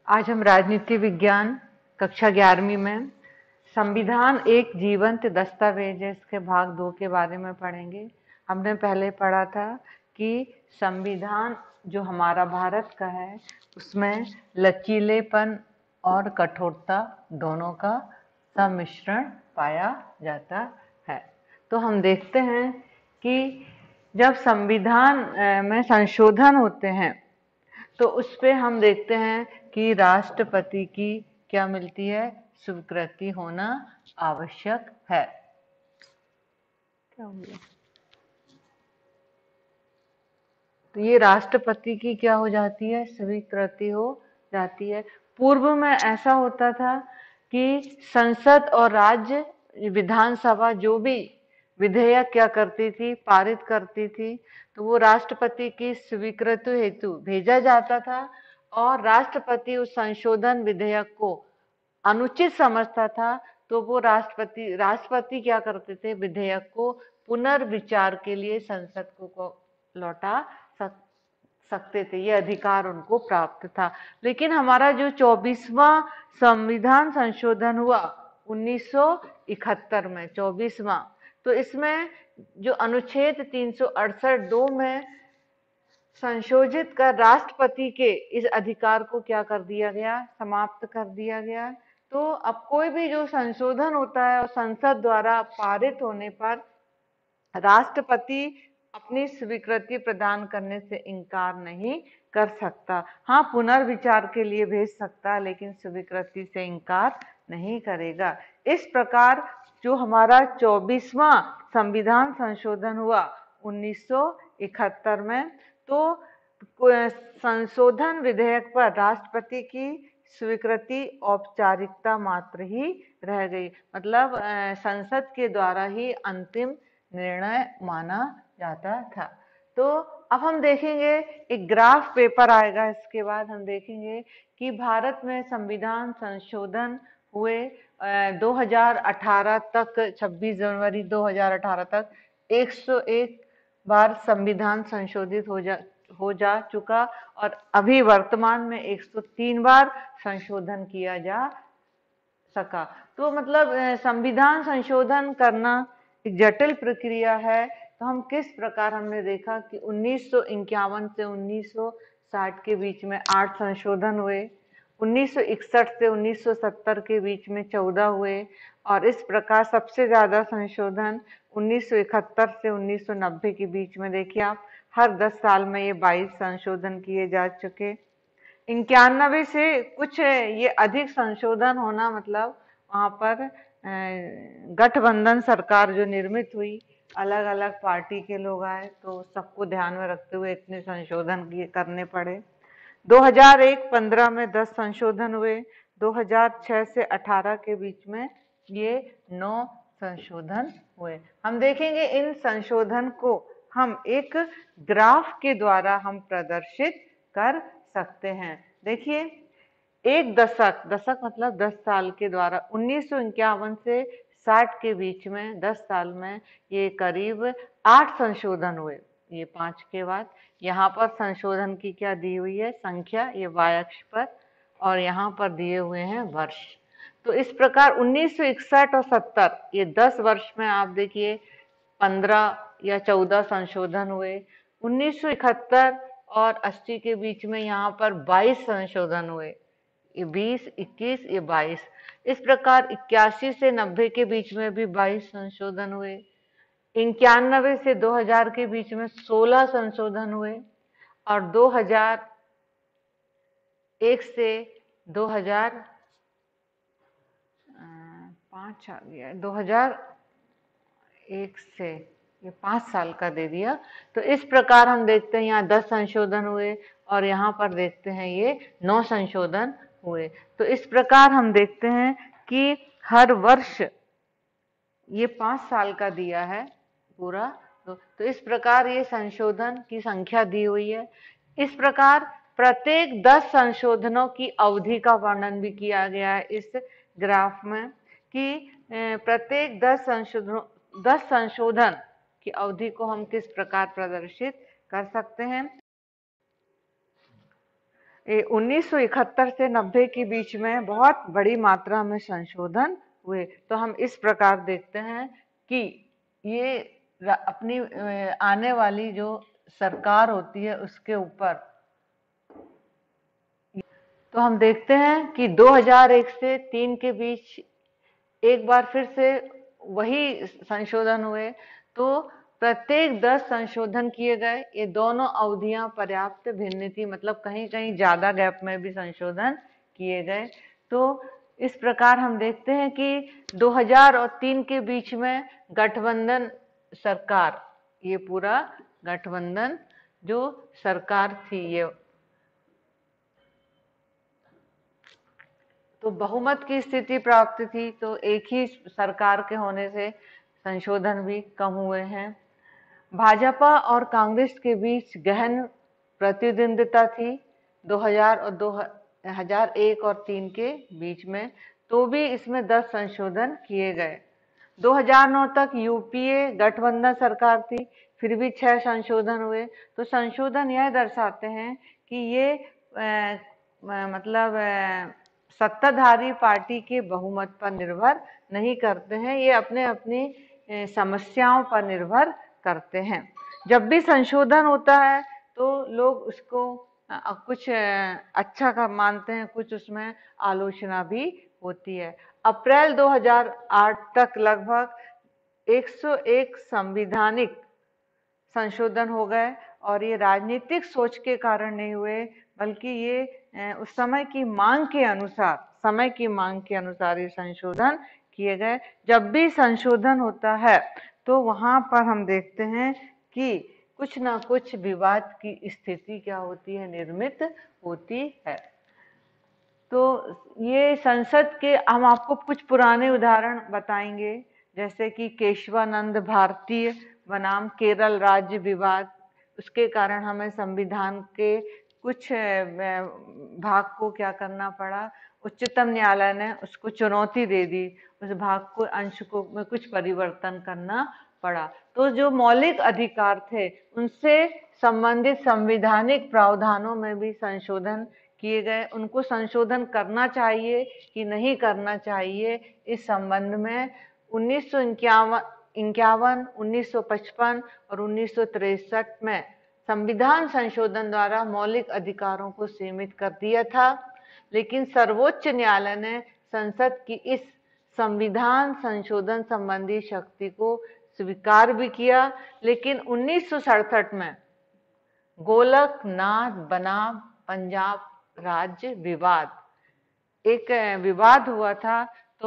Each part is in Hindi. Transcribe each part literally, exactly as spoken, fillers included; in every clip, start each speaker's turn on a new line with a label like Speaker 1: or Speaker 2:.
Speaker 1: आज हम राजनीति विज्ञान कक्षा ग्यारहवीं में संविधान एक जीवंत दस्तावेज है, इसके भाग दो के बारे में पढ़ेंगे। हमने पहले पढ़ा था कि संविधान जो हमारा भारत का है उसमें लचीलेपन और कठोरता दोनों का सम्मिश्रण पाया जाता है। तो हम देखते हैं कि जब संविधान में संशोधन होते हैं तो उस पे हम देखते हैं कि राष्ट्रपति की क्या मिलती है, स्वीकृति होना आवश्यक है। क्या हो गया? तो ये राष्ट्रपति की क्या हो जाती है, स्वीकृति हो जाती है। पूर्व में ऐसा होता था कि संसद और राज्य विधानसभा जो भी विधेयक क्या करती थी, पारित करती थी, तो वो राष्ट्रपति की स्वीकृति हेतु भेजा जाता था और राष्ट्रपति उस संशोधन विधेयक को अनुचित समझता था तो वो राष्ट्रपति राष्ट्रपति क्या करते थे, विधेयक को पुनर्विचार के लिए संसद को लौटा सक, सकते थे। ये अधिकार उनको प्राप्त था। लेकिन हमारा जो चौबीसवां संविधान संशोधन हुआ उन्नीस सौ इकहत्तर में, चौबीसवां, तो इसमें जो अनुच्छेद तीन सौ अड़सठ दो में संशोधित कर राष्ट्रपति के इस अधिकार को क्या कर दिया गया, समाप्त कर दिया गया। तो अब कोई भी जो संशोधन होता है और संसद द्वारा पारित होने पर राष्ट्रपति अपनी स्वीकृति प्रदान करने से इनकार नहीं कर सकता। हाँ, पुनर्विचार के लिए भेज सकता, लेकिन स्वीकृति से इनकार नहीं करेगा। इस प्रकार जो हमारा चौबीसवां संविधान संशोधन हुआ उन्नीस सौ इकहत्तर में, तो संशोधन विधेयक पर राष्ट्रपति की स्वीकृति औपचारिकता मात्र ही रह गई। मतलब संसद के द्वारा ही अंतिम निर्णय माना जाता था। तो अब हम देखेंगे, एक ग्राफ पेपर आएगा, इसके बाद हम देखेंगे कि भारत में संविधान संशोधन हुए दो हज़ार अठारह तक, छब्बीस जनवरी दो हज़ार अठारह तक एक सौ एक बार संविधान संशोधित हो जा हो जा चुका और अभी वर्तमान में एक सौ तीन बार संशोधन किया जा सका। तो मतलब संविधान संशोधन करना एक जटिल प्रक्रिया है। तो हम किस प्रकार, हमने देखा कि उन्नीस सौ इक्यावन से उन्नीस सौ साठ के बीच में आठ संशोधन हुए, उन्नीस सौ इकसठ से उन्नीस सौ सत्तर के बीच में चौदह हुए और इस प्रकार सबसे ज्यादा संशोधन उन्नीस सौ इकहत्तर से उन्नीस सौ नब्बे के बीच में। देखिए आप, हर दस साल में ये बाईस संशोधन किए जा चुके। इक्यानवे से कुछ ये अधिक संशोधन होना, मतलब वहां पर गठबंधन सरकार जो निर्मित हुई, अलग अलग पार्टी के लोग आए, तो सबको ध्यान में रखते हुए इतने संशोधन करने पड़े। दो हज़ार एक पंद्रह में दस संशोधन हुए, दो हज़ार छह से अठारह के बीच में ये नौ संशोधन हुए। हम देखेंगे इन संशोधन को हम एक ग्राफ के द्वारा हम प्रदर्शित कर सकते हैं। देखिए, एक दशक, दशक मतलब दस साल के द्वारा उन्नीस सौ इक्यावन से साठ के बीच में दस साल में ये करीब आठ संशोधन हुए। ये पांच के बाद यहाँ पर संशोधन की क्या दी हुई है, संख्या, ये वाई अक्ष पर, और यहाँ पर दिए हुए हैं वर्ष। तो इस प्रकार उन्नीस सौ इकसठ और सत्तर, ये दस वर्ष में आप देखिए पंद्रह या चौदह संशोधन हुए। उन्नीस सौ इकहत्तर और अस्सी के बीच में यहाँ पर बाईस संशोधन हुए, ये बीस, इक्कीस, ये बाईस। इस प्रकार इक्यासी से नब्बे के बीच में भी बाईस संशोधन हुए। इक्यानवे से दो हज़ार के बीच में सोलह संशोधन हुए और दो हज़ार एक से दो हज़ार पाँच आ गया, दो हज़ार एक से ये पाँच साल का दे दिया। तो इस प्रकार हम देखते हैं यहाँ दस संशोधन हुए और यहाँ पर देखते हैं ये नौ संशोधन हुए। तो इस प्रकार हम देखते हैं कि हर वर्ष ये पाँच साल का दिया है पूरा। तो, तो इस प्रकार ये संशोधन की संख्या दी हुई है। इस प्रकार प्रत्येक दस संशोधनों की अवधि का वर्णन भी किया गया है इस ग्राफ में, कि प्रत्येक दस संशोधनों दस संशोधन की अवधि को हम किस प्रकार प्रदर्शित कर सकते हैं। उन्नीस सौ इकहत्तर से नब्बे के बीच में बहुत बड़ी मात्रा में संशोधन हुए। तो हम इस प्रकार देखते हैं कि ये अपनी आने वाली जो सरकार होती है उसके ऊपर, तो हम देखते हैं कि दो हज़ार एक से तीन के बीच एक बार फिर से वही संशोधन हुए। तो प्रत्येक दस संशोधन किए गए। ये दोनों अवधियां पर्याप्त भिन्न थी, मतलब कहीं कहीं ज्यादा गैप में भी संशोधन किए गए। तो इस प्रकार हम देखते हैं कि दो हज़ार और तीन के बीच में गठबंधन सरकार, ये पूरा गठबंधन जो सरकार थी, ये तो बहुमत की स्थिति प्राप्त थी। तो एक ही सरकार के होने से संशोधन भी कम हुए हैं। भाजपा और कांग्रेस के बीच गहन प्रतिद्वंदिता थी दो हज़ार और दो हज़ार एक और तीन के बीच में, तो भी इसमें दस संशोधन किए गए। दो हज़ार नौ तक यूपीए गठबंधन सरकार थी, फिर भी छह संशोधन हुए। तो संशोधन यह दर्शाते हैं कि ये आ, मतलब आ, सत्ताधारी पार्टी के बहुमत पर निर्भर नहीं करते हैं, ये अपने अपनी समस्याओं पर निर्भर करते हैं। जब भी संशोधन होता है तो लोग उसको कुछ अच्छा का मानते हैं, कुछ उसमें आलोचना भी होती है। अप्रैल दो हज़ार आठ तक लगभग एक सौ एक संवैधानिक संशोधन हो गए, और ये राजनीतिक सोच के कारण नहीं हुए, बल्कि ये उस समय की मांग के अनुसार समय की मांग के अनुसार ये संशोधन किए गए। जब भी संशोधन होता है तो वहां पर हम देखते हैं कि कुछ ना कुछ विवाद की स्थिति क्या होती है, निर्मित होती है। तो ये संसद के हम आपको कुछ पुराने उदाहरण बताएंगे, जैसे कि केशवानंद भारतीय बनाम केरल राज्य विवाद। उसके कारण हमें संविधान के कुछ भाग को क्या करना पड़ा, उच्चतम न्यायालय ने उसको चुनौती दे दी, उस भाग को अंश को में कुछ परिवर्तन करना पड़ा। तो जो मौलिक अधिकार थे उनसे संबंधित संवैधानिक प्रावधानों में भी संशोधन किए गए। उनको संशोधन करना चाहिए कि नहीं करना चाहिए, इस संबंध में उन्नीस सौ इक्यावन इक्यावन उन्नीस सौ पचपन और उन्नीस सौ तिरसठ में संविधान संशोधन द्वारा मौलिक अधिकारों को सीमित कर दिया था। लेकिन सर्वोच्च न्यायालय ने संसद की इस संविधान संशोधन संबंधी शक्ति को स्वीकार भी किया। लेकिन उन्नीस सौ सड़सठ में गोलकनाथ बनाम पंजाब राज्य विवाद, एक विवाद हुआ था। तो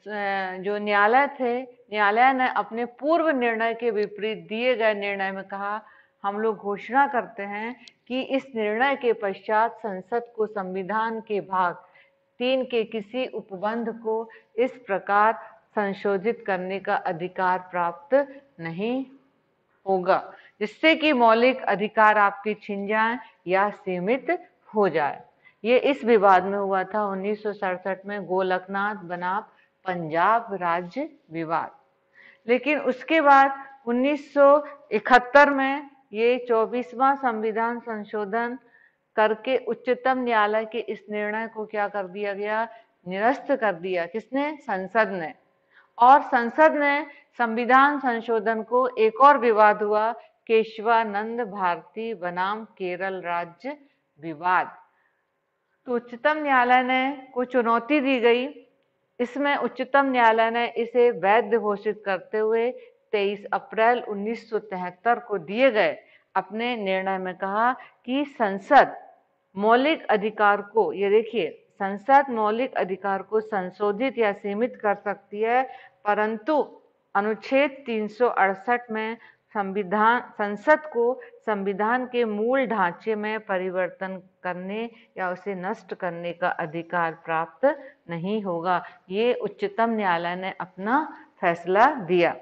Speaker 1: जो न्यायालय थे, न्यायालय ने अपने पूर्व निर्णय के विपरीत दिए गए निर्णय में कहा, हम लोग घोषणा करते हैं कि इस निर्णय के पश्चात संसद को संविधान के भाग तीन के किसी उपबंध को इस प्रकार संशोधित करने का अधिकार प्राप्त नहीं होगा जिससे कि मौलिक अधिकार आपके छिन जाएं या सीमित हो जाए। ये इस विवाद में हुआ था उन्नीस सौ सड़सठ में, गोलकनाथ बनाम पंजाब राज्य विवाद। लेकिन उसके बाद उन्नीस सौ इकहत्तर में ये चौबीसवां संविधान संशोधन करके उच्चतम न्यायालय के इस निर्णय को क्या कर दिया गया, निरस्त कर दिया। किसने? संसद ने। और संसद ने संविधान संशोधन को, एक और विवाद हुआ केशवानंद भारती बनाम केरल राज्य विवाद। तो उच्चतम न्यायालय ने को चुनौती दी गई। इसमें उच्चतम न्यायालय ने इसे वैध घोषित करते हुए तेईस अप्रैल उन्नीस सौ तिहत्तर को दिए गए अपने निर्णय में कहा कि संसद मौलिक अधिकार को, ये देखिए, संसद मौलिक अधिकार को संशोधित या सीमित कर सकती है, परंतु अनुच्छेद तीन सौ अड़सठ में संविधान संसद को संविधान के मूल ढांचे में परिवर्तन करने या उसे नष्ट करने का अधिकार प्राप्त नहीं होगा। ये उच्चतम न्यायालय ने अपना फैसला दिया।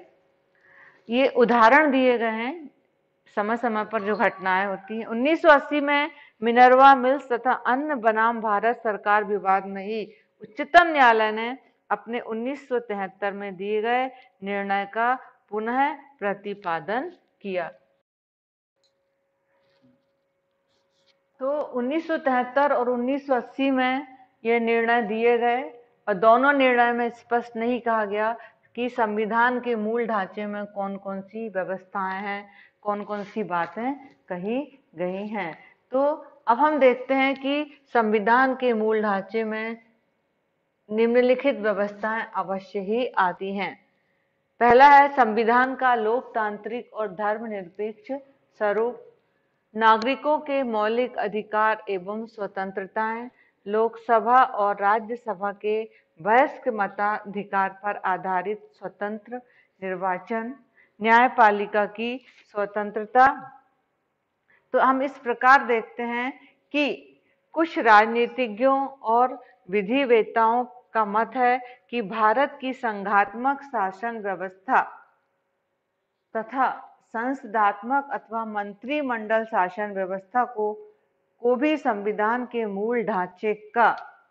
Speaker 1: ये उदाहरण दिए गए हैं समय समय पर जो घटनाएं होती हैं। उन्नीस सौ अस्सी में मिनर्वा मिल्स तथा अन्य बनाम भारत सरकार विवाद में ही उच्चतम न्यायालय ने अपने उन्नीस सौ तिहत्तर में दिए गए निर्णय का पुनः प्रतिपादन किया। तो उन्नीस सौ तिहत्तर और उन्नीस सौ अस्सी में ये निर्णय दिए गए और दोनों निर्णय में स्पष्ट नहीं कहा गया कि संविधान के मूल ढांचे में कौन कौन सी व्यवस्थाएं हैं, कौन कौन सी बातें कही गई हैं। तो अब हम देखते हैं कि संविधान के मूल ढांचे में निम्नलिखित व्यवस्थाएं अवश्य ही आती हैं। पहला है संविधान का लोकतांत्रिक और धर्मनिरपेक्ष स्वरूप, नागरिकों के मौलिक अधिकार एवं स्वतंत्रताएं, लोकसभा और राज्यसभा के वयस्क मताधिकार पर आधारित स्वतंत्र निर्वाचन, न्यायपालिका की स्वतंत्रता। तो हम इस प्रकार देखते हैं कि कुछ राजनीतिज्ञों और विधिवेताओं का मत है कि भारत की संघात्मक शासन व्यवस्था तथा संसदात्मक अथवा मंत्रिमंडल शासन व्यवस्था को को भी संविधान के मूल ढांचे का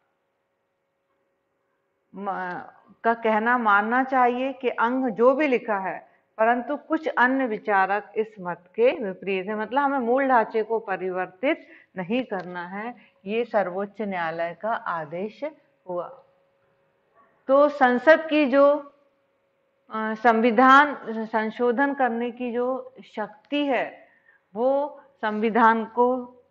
Speaker 1: का कहना मानना चाहिए कि अंग जो भी लिखा है, परंतु कुछ अन्य विचारक इस मत के विपरीत है। मतलब हमें मूल ढांचे को परिवर्तित नहीं करना है, ये सर्वोच्च न्यायालय का आदेश हुआ। तो संसद की जो संविधान संशोधन करने की जो शक्ति है वो संविधान को,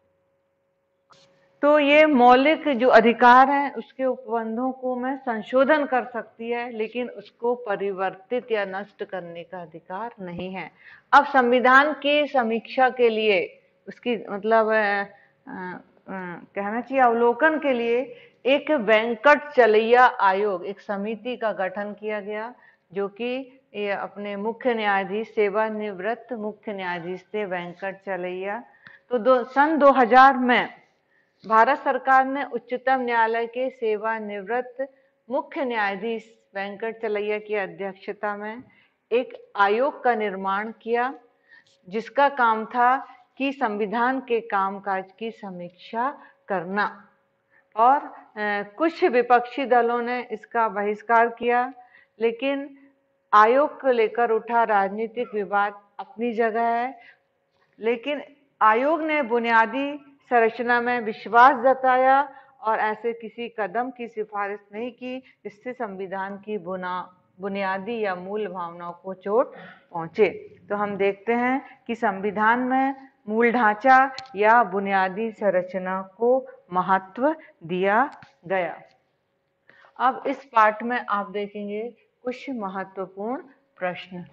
Speaker 1: तो ये मौलिक जो अधिकार हैं उसके उपबंधों को मैं संशोधन कर सकती है, लेकिन उसको परिवर्तित या नष्ट करने का अधिकार नहीं है। अब संविधान की समीक्षा के लिए, उसकी मतलब आ, आ, कहना चाहिए अवलोकन के लिए एक वेंकट चलैया आयोग, एक समिति का गठन किया गया, जो कि ये अपने मुख्य न्यायाधीश, सेवानिवृत्त मुख्य न्यायाधीश थे वेंकट चलैया। तो दो सन दो हज़ार में भारत सरकार ने उच्चतम न्यायालय के सेवानिवृत्त मुख्य न्यायाधीश वेंकट चलैया की अध्यक्षता में एक आयोग का निर्माण किया, जिसका काम था कि संविधान के कामकाज की समीक्षा करना। और ए, कुछ विपक्षी दलों ने इसका बहिष्कार किया, लेकिन आयोग को लेकर उठा राजनीतिक विवाद अपनी जगह है, लेकिन आयोग ने बुनियादी संरचना में विश्वास जताया और ऐसे किसी कदम की सिफारिश नहीं की जिससे संविधान की बुना बुनियादी या मूल भावनाओं को चोट पहुंचे। तो हम देखते हैं कि संविधान में मूल ढांचा या बुनियादी संरचना को महत्व दिया गया। अब इस पाठ में आप देखेंगे कुछ महत्वपूर्ण प्रश्न।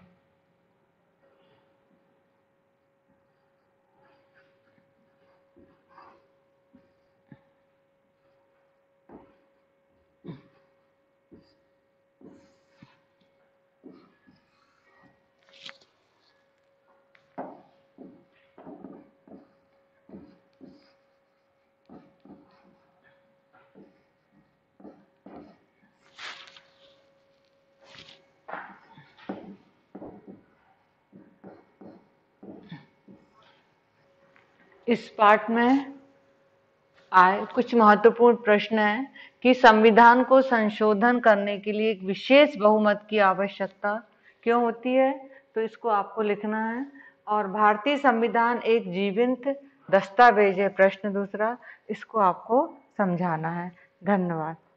Speaker 1: इस पाठ में आए कुछ महत्वपूर्ण प्रश्न हैं कि संविधान को संशोधन करने के लिए एक विशेष बहुमत की आवश्यकता क्यों होती है, तो इसको आपको लिखना है। और भारतीय संविधान एक जीवंत दस्तावेज है, प्रश्न दूसरा, इसको आपको समझाना है। धन्यवाद।